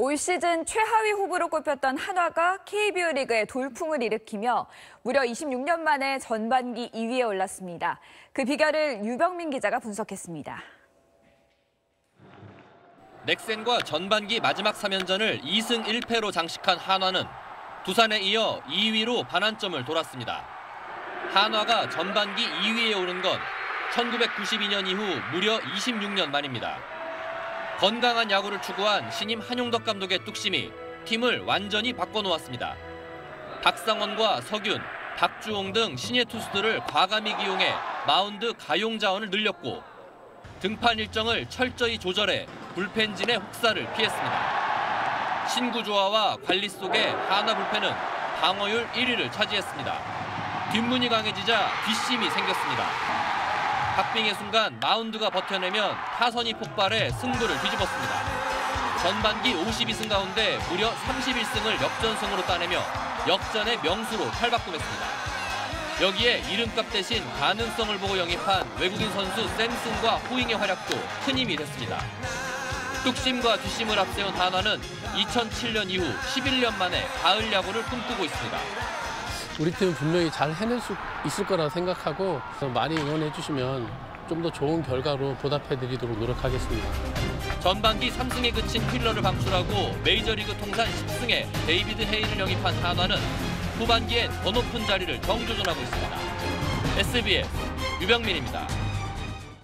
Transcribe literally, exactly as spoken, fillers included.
올 시즌 최하위 후보로 꼽혔던 한화가 케이비오 리그에 돌풍을 일으키며 무려 이십육 년 만에 전반기 이 위에 올랐습니다. 그 비결을 유병민 기자가 분석했습니다. 넥센과 전반기 마지막 삼 연전을 이 승 일 패로 장식한 한화는 두산에 이어 이 위로 반환점을 돌았습니다. 한화가 전반기 이 위에 오른 건 천구백구십이 년 이후 무려 이십육 년 만입니다. 건강한 야구를 추구한 신임 한용덕 감독의 뚝심이 팀을 완전히 바꿔놓았습니다. 박상원과 석윤, 박주홍 등 신예 투수들을 과감히 기용해 마운드 가용 자원을 늘렸고 등판 일정을 철저히 조절해 불펜진의 혹사를 피했습니다. 신구 조화와 관리 속에 한화 불펜은 방어율 일 위를 차지했습니다. 뒷문이 강해지자 뒷심이 생겼습니다. 박빙의 순간 마운드가 버텨내면 타선이 폭발해 승부를 뒤집었습니다. 전반기 오십이 승 가운데 무려 삼십일 승을 역전승으로 따내며 역전의 명수로 탈바꿈했습니다. 여기에 이름값 대신 가능성을 보고 영입한 외국인 선수 샘슨과 호잉의 활약도 큰 힘이 됐습니다. 뚝심과 뒷심을 앞세운 한화는 이천칠 년 이후 십일 년 만에 가을 야구를 꿈꾸고 있습니다. 우리 팀은 분명히 잘 해낼 수 있을 거라고 생각하고 많이 응원해 주시면 좀 더 좋은 결과로 보답해드리도록 노력하겠습니다. 전반기 삼 승에 그친 휠러를 방출하고 메이저리그 통산 십 승에 데이비드 헤이를 영입한 한화는 후반기엔 더 높은 자리를 정조준하고 있습니다. 에스비에스 유병민입니다.